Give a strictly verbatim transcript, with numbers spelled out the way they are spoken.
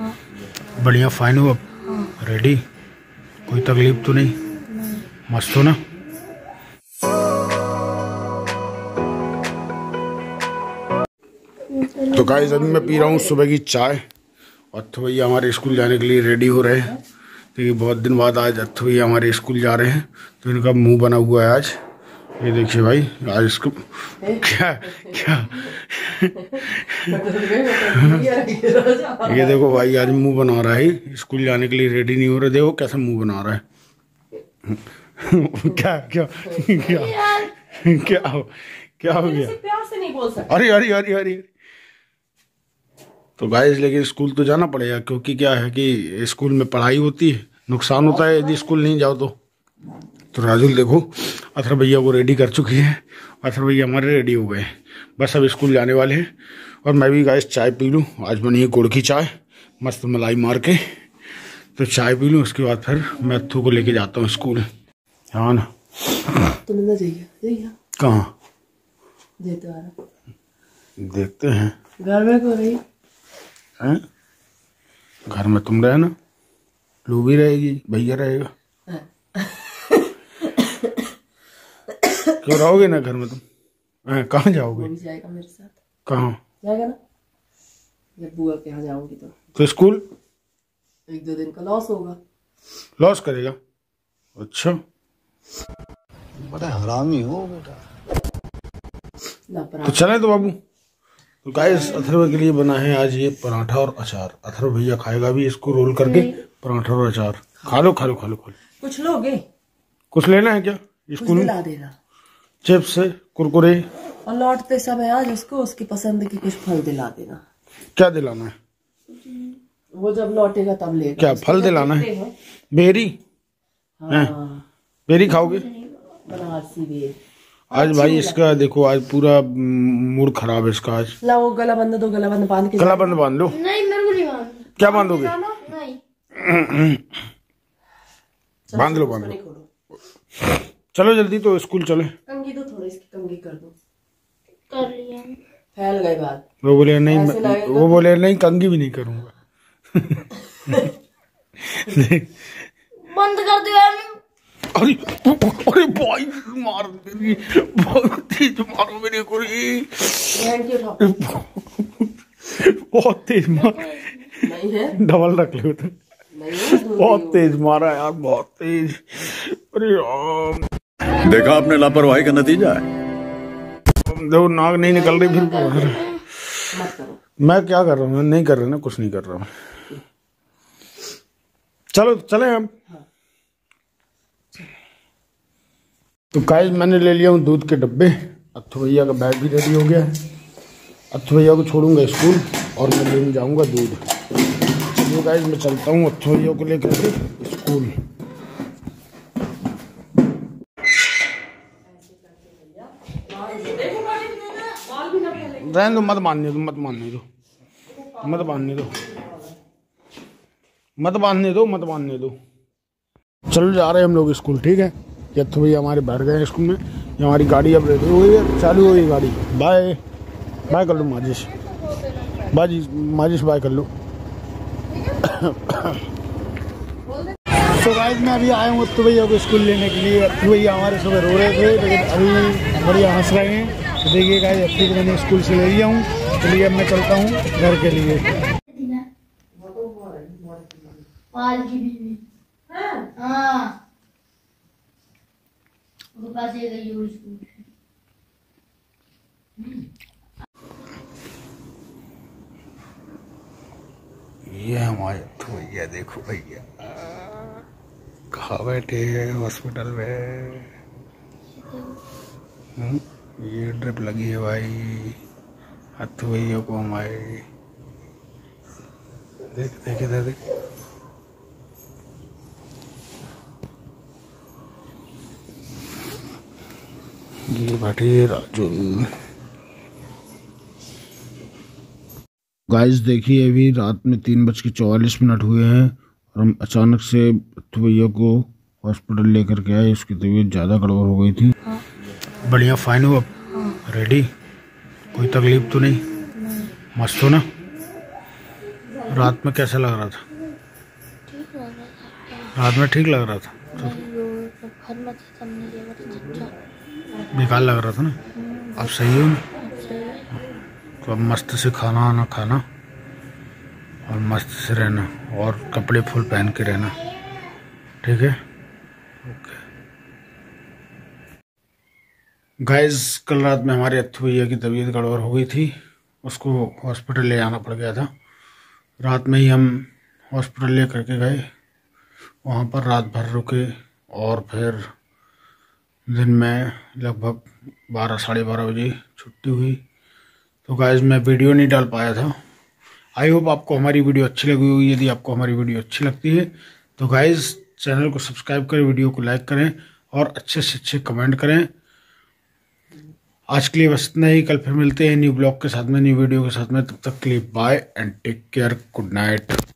हाँ। बढ़िया फाइन हो अब? हाँ। रेडी? कोई तकलीफ तो नहीं? नहीं। मस्त हो ना? तो गाइस अभी मैं पी रहा हूँ सुबह की चाय। अत्थु भैया हमारे स्कूल जाने के लिए रेडी हो रहे हैं, क्योंकि तो बहुत दिन बाद आज अत्थु भैया हमारे स्कूल जा रहे हैं, तो इनका मुंह बना हुआ है आज। ये देखिए भाई, आज इसको क्या क्या ये देखो भाई, आज मुंह बना रहा है, स्कूल जाने के लिए रेडी नहीं हो रहे। देखो कैसे मुंह बना रहा है। क्या क्या क्या क्या हो क्या हो गया? प्यार से नहीं बोल सकते। अरे अरे अरे अरे तो गाइस लेकिन स्कूल तो जाना पड़ेगा, क्योंकि क्या है कि स्कूल में पढ़ाई होती है, नुकसान होता है यदि स्कूल नहीं जाओ तो। तो राजुल देखो अथर भैया को रेडी कर चुकी है, अथर भैया हमारे रेडी हो गए, बस अब स्कूल जाने वाले हैं। और मैं भी गाइस चाय पी लूँ, आज बनी है गुड़ की चाय मस्त मलाई मार के, तो चाय पी लूँ, उसके बाद फिर मैं अथू को लेके जाता हूँ स्कूल। हाँ ना? कहाँ देखते हैं? घर में को रही हैं? घर में तुम रहे ना, लू भी रहेगी, भैया रहेगा। क्यों रहोगे ना घर में तुम? कहाँ जाओगे? जाएगा मेरे साथ। कहाँ जाएगा ना? जब बुआ के यहाँ जाऊंगी तो तो स्कूल एक दो दिन का लॉस होगा। लॉस करेगा? अच्छा, बड़ा हरामी हो बेटा। तो चले तो बाबू। तो गाइस अथर्व के लिए बना है आज ये पराठा और अचार। अथर्व भैया खाएगा भी इसको रोल करके, पराठा और अचार। खा लो खा लो खा लो खा लो। कुछ लोगे? कुछ लेना है क्या स्कूल में? ला देना, चिप्स कुरकुरे, और लौटते समय आज उसको उसकी पसंद की कुछ फल दिला देना। क्या दिलाना है? वो जब लौटेगा तब लेगा। क्या फल दिलाना है? बेरी? हाँ। बेरी खाओगे? बनारसी बेरी। आज भाई इसका देखो, आज पूरा मूड खराब है इसका आज। ला वो गला बंद दो, गला बंद बांध के। गला बंद बांध लो। नहीं मेरे को नहीं बांध। क्या बांधोगे? नहीं बांध लो बांध लो। चलो जल्दी, तो स्कूल चले। कंगी दो, थोड़ी इसकी कंगी कर दो। कर लिया। फैल गई बात। वो बोले नहीं, वो बोले नहीं कंगी भी नहीं करूंगा। बंद कर दिया। अरे अरे भाई मार मेरी, बहुत तेज मारो मेरे को, बहुत तेज मार। नहीं है, डबल रख लो तुम। बहुत तेज मारा यार, बहुत तेज। अरे यार, देखा आपने लापरवाही का नतीजा है। देखो नाक नहीं निकल रही फिर। मत करो। मैं क्या कर रहा हूँ? नहीं कर रहा ना, कुछ नहीं कर रहा हूँ। चलो चले हम। तो गाइस मैंने ले लिया हूँ दूध के डब्बे। अत्थु भैया का बैग भी रेडी हो गया है। अत्थु भैया को छोड़ूंगा स्कूल और मैं लेने जाऊंगा दूध। चलिए गाइस मैं चलता हूँ अत्थु भैया को लेकर के स्कूल। रहने दो, मत मानने दो, मत मानने दो, मत बांधने दो, मत बांधने दो, मत बांधने दो। चलो जा रहे हैं हम लोग स्कूल, ठीक है? अत्थु भैया हमारे बैठ गए हैं स्कूल में। ये हमारी गाड़ी अब रेडी हो गई है, चालू हो गई गाड़ी। बाय बाय कर लो माजिश, बाजी माजिश बाय कर लो। तो गाइस मैं अभी आया हूँ अत्थु भैया को स्कूल लेने के लिए। अत्थु भैया हमारे सुबह रो रहे थे, लेकिन अभी बढ़िया हंस रहे हैं। तो देखिए गाइस अत्थु को मैंने स्कूल से ले लिया हूँ। चलिए अब मैं चलता हूँ घर के लिए। पाल की बीवी। हाँ वो पास ये गई है स्कूल। ये हमारे अत्थु भैया, देखो भैया कहाँ बैठे हैं हॉस्पिटल में। हुँ? ये ड्रिप लगी है भाई अत्थु भैया को हमारे। देख देख इधर देख। ये बैठे राजुल। गाइस देखिए अभी रात में तीन बज के चौवालीस मिनट हुए हैं और हम अचानक से अत्थु भैया को हॉस्पिटल लेकर के आए। उसकी तबीयत ज़्यादा गड़बड़ हो गई थी। हाँ। बढ़िया फाइन हो अब? हाँ। रेडी? कोई तकलीफ तो नहीं? मस्त हो ना? रात में कैसा लग रहा था? ठीक लग रहा था। रात में ठीक लग रहा था? नहीं, वो जब घर में थे तब नहीं लगा था, अच्छा बेकार लग रहा था ना? अब सही हो ना? अब सही है। तो अब मस्त से खाना आना खाना और मस्त से रहना और कपड़े फुल पहन के रहना, ठीक है? ओके गाइस, कल रात में हमारे अथु भैया की तबीयत गड़बड़ हो गई थी, उसको हॉस्पिटल ले जाना पड़ गया था। रात में ही हम हॉस्पिटल ले करके गए, वहाँ पर रात भर रुके और फिर दिन में लगभग बारह साढ़े बारह बजे छुट्टी हुई। तो गाइस मैं वीडियो नहीं डाल पाया था। आई होप आपको हमारी वीडियो अच्छी लगी होगी। यदि आपको हमारी वीडियो अच्छी लगती है तो गाइस चैनल को सब्सक्राइब करें, वीडियो को लाइक करें और अच्छे से अच्छे कमेंट करें। आज के लिए बस इतना ही। कल फिर मिलते हैं न्यू ब्लॉग के साथ में, न्यू वीडियो के साथ में। तब तक के लिए bye and take care, good night.